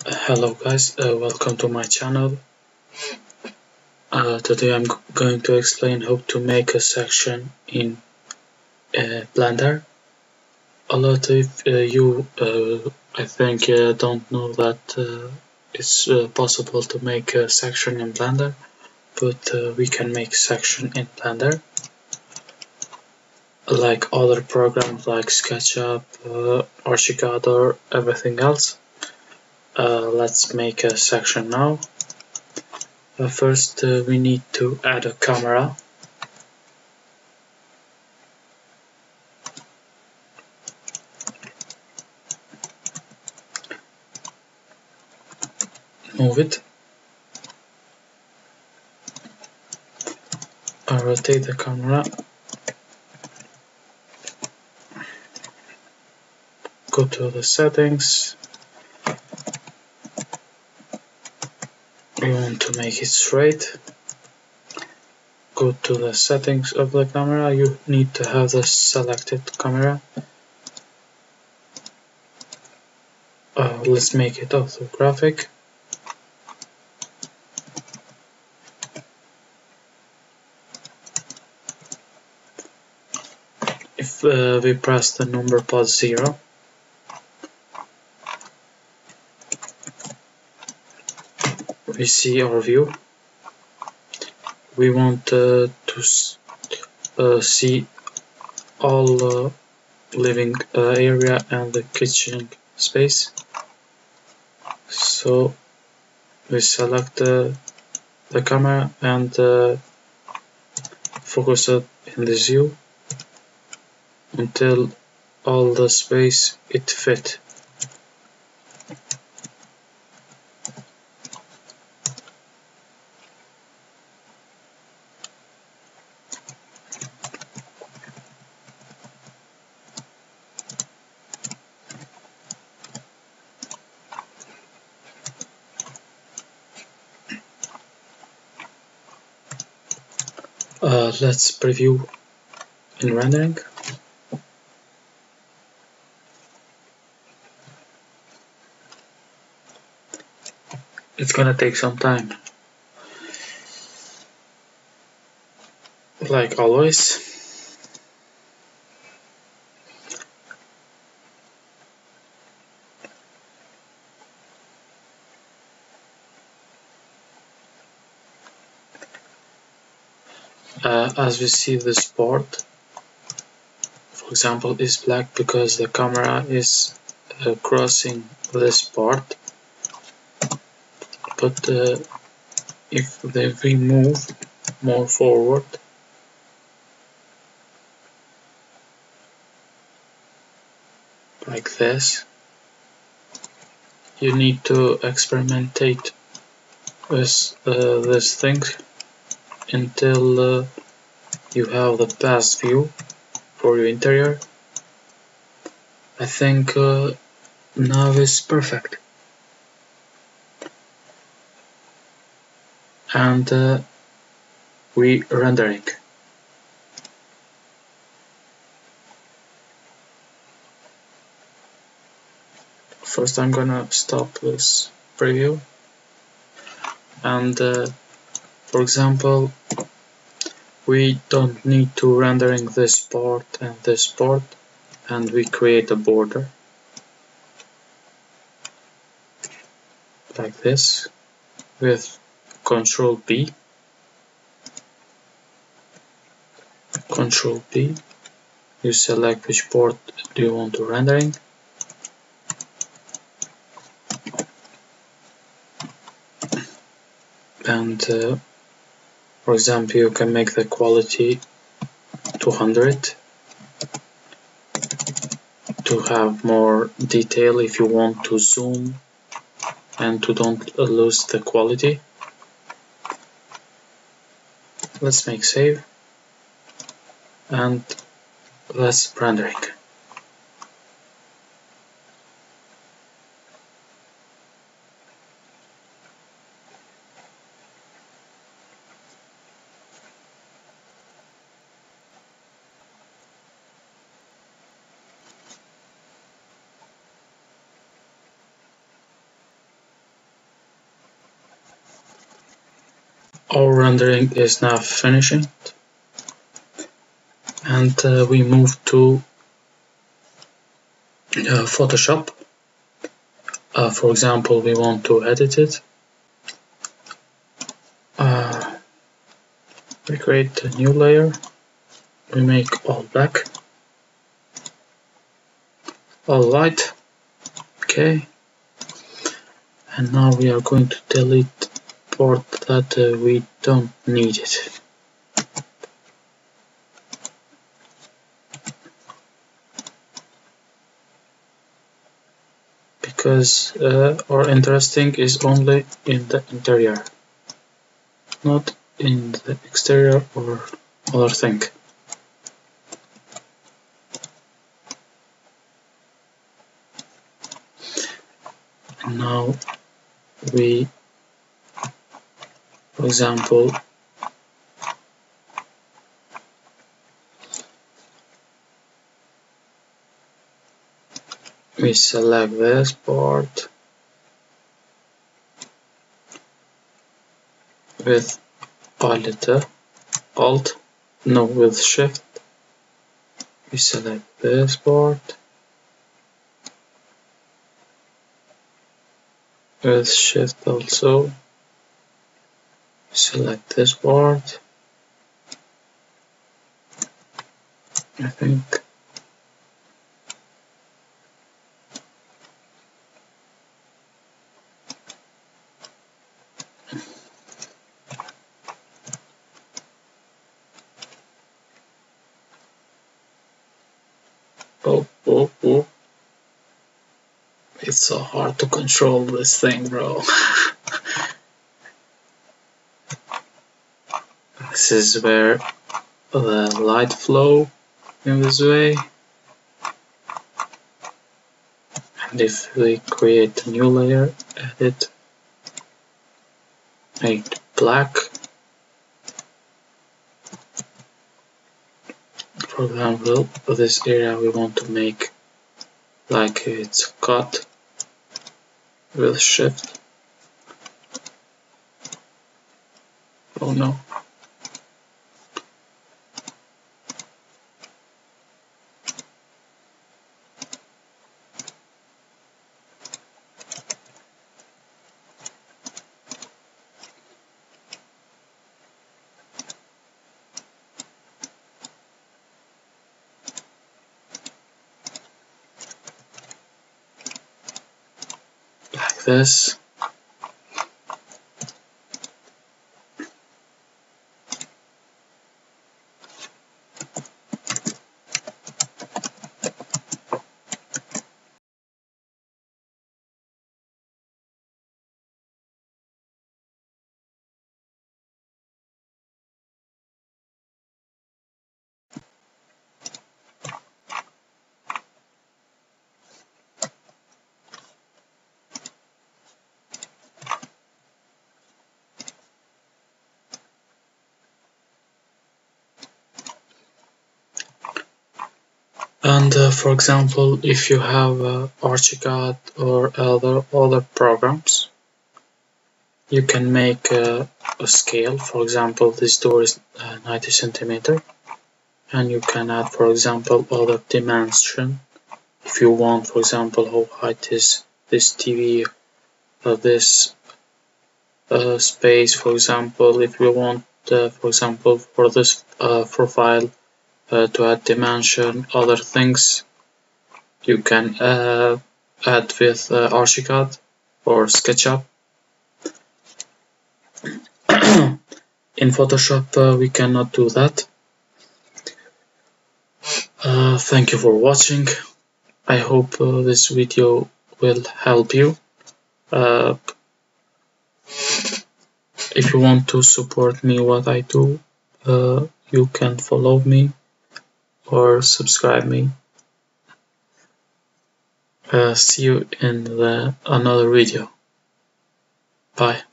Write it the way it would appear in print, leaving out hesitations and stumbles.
Hello guys, welcome to my channel. Today I'm going to explain how to make a section in Blender. A lot of you, I think, don't know that it's possible to make a section in Blender, but we can make section in Blender like other programs like SketchUp, ArchViz or everything else. Let's make a section now. First we need to add a camera. Move it. Rotate the camera. Go to the settings. We want to make it straight. Go to the settings of the camera. You need to have the selected camera. Let's make it orthographic. If we press the number plus 0, we see our view. We want to see all living area and the kitchen space. So we select the camera and focus it in this view until all the space it fit. Let's preview in rendering. It's gonna take some time, like always. As we see, this part, for example, is black because the camera is crossing this part. But if we move more forward, like this, you need to experimentate with this thing until you have the best view for your interior. I think now is perfect. And we rendering. First I'm gonna stop this preview, and for example, we don't need to rendering this part and this part, and we create a border like this with Control B. Control B. You select which port do you want to rendering. And for example, you can make the quality 200 to have more detail if you want to zoom and to don't lose the quality. Let's make save and let's rendering. Our rendering is now finishing, and we move to Photoshop. For example, we want to edit it. We create a new layer. We make all black, all white. Okay. And now we are going to delete part that we don't need it. Because our interesting is only in the interior, not in the exterior or other thing. And now we, for example, we select this part with with shift. We select this part with shift also. Select this part. I think. Oh. It's so hard to control this thing, bro. This is where the light flow in this way. And if we create a new layer, edit, make it black. For example, this area we want to make like it's cut with shift. Oh no. Like this. And for example, if you have ArchViz or other programs, you can make a scale. For example, this door is 90 centimeter, and you can add, for example, other dimension. If you want, for example, how height is this TV, this space, for example, if you want, for example, for this profile to add dimension, other things, you can add with ArchViz or SketchUp. In Photoshop we cannot do that. Thank you for watching. I hope this video will help you. If you want to support me what I do, you can follow me or subscribe me. See you in another video. Bye.